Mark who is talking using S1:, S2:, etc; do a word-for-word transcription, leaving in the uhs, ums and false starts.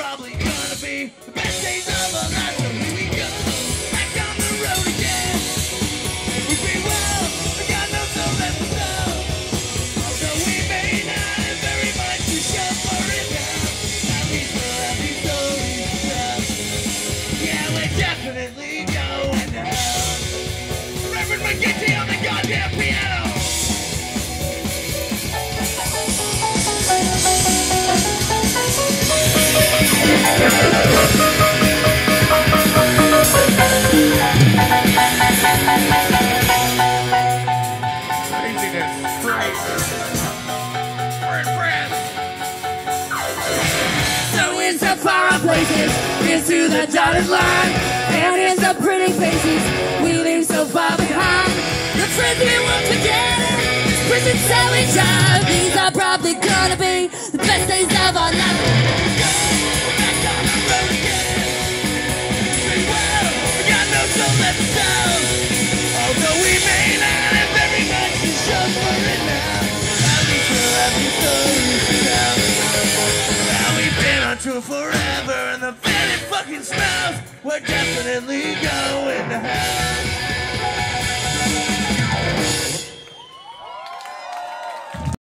S1: probably gonna be the best days of our lives. So here we go, back on the road again. We've been well, but God knows so let us know. Although we may not have very much to show for it now, at least we'll have these stories to tell. Yeah, we're definitely going to hell. Reverend McGinty on the goddamn piano.
S2: So in some far off places, into the dotted line, and in some pretty faces, we leave so far behind. The friends we were together, prison cell we time. These are probably gonna be the best days of our life.
S1: Back on the road again. Say well, we got no soul left to tell. Although we may not have very much to show for it now, at least we'll have these stories to tell. Now we've been on tour forever, and the van it fucking smells. We're definitely going to hell.